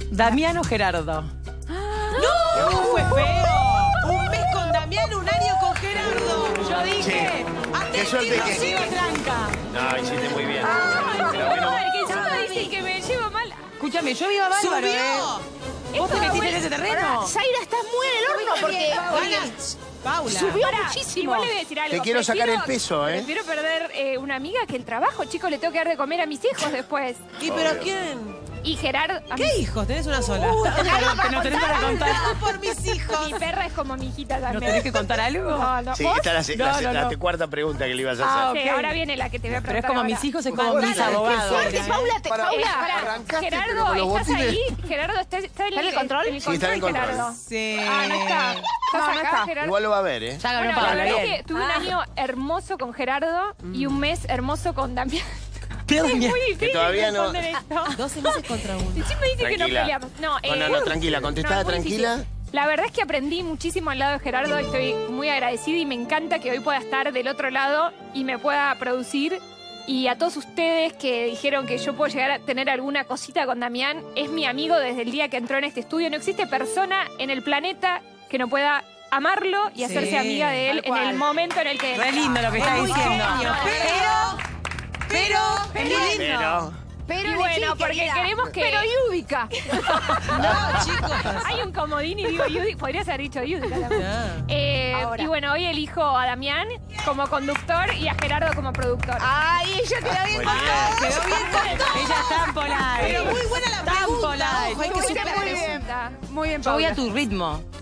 ¿Damián o Gerardo? ¡No! ¡Fue feo! Un mes con Damián, un año con Gerardo. Yo dije... Qué suerte que... Rocío tranca. No, hiciste muy bien. Pero bueno, que encima dice que me llevo mal. Escúchame, yo iba bárbaro, ¡Subió! ¿Vos te metiste en ese terreno? Zaira, estás muy en el horno porque Ganas, Paula. subió Pará, muchísimo. igual le voy a decir algo. Te quiero sacar el peso, ¿eh? Prefiero perder una amiga que el trabajo, chicos. Le tengo que dar de comer a mis hijos después. ¿Y pero quién? Y Gerardo... ¿Qué hijos? ¿Tenés una sola? Pero no tenés para contar. por mis hijos. Mi perra es como mi hijita ¿No también. tenés que contar algo? No, no. Sí, ¿Vos? esta es la No. cuarta pregunta que le ibas a Ah, hacer. Sí, ok. ahora viene la que te voy a Pero es preguntar como ahora. mis hijos, es como mis abogados. Fuerte, Paula, Pará, Arrancaste, pero Gerardo, con los ¿estás botines. ahí? Gerardo, ¿está en el control? En el Sí, está en el control. Gerardo. Sí. Ah, no está. ¿Estás No, no acá, está. Gerardo? Igual lo va a ver, ¿eh? Ya ganó Bueno, la Paula, verdad es bien. que tuve un año hermoso con Gerardo y un mes hermoso con Damián. ¿Qué Es Damián? muy difícil todavía no- responder esto. 12 meses contra uno. Encima dice que no Tranquila. peleamos. No, No, tranquila, contestada no, es muy tranquila. difícil. La verdad es que aprendí muchísimo al lado de Gerardo, estoy muy agradecida y me encanta que hoy pueda estar del otro lado y me pueda producir. Y a todos ustedes que dijeron que yo puedo llegar a tener alguna cosita con Damián, es mi amigo desde el día que entró en este estudio. No existe persona en el planeta que no pueda amarlo y hacerse amiga de él tal cual. en el momento en el que... Re lindo lo que está Muy diciendo. genio, pero, es muy lindo. Pero... Y bueno, porque queremos que... Pero Yudica. No, chicos. Hay un comodín y digo Yudica, podría ser dicho Yudica también. Ahora. Y bueno, hoy elijo a Damián como conductor y a Gerardo como productor. Ay, ella quedó bien con todo. Quedó bien con todo. Ella está en polite. Pero muy buena la Tan pregunta. polite. Ojo, hay que Muy superar bien, eso. pregunta. Muy bien, Yo voy Paula. a tu ritmo.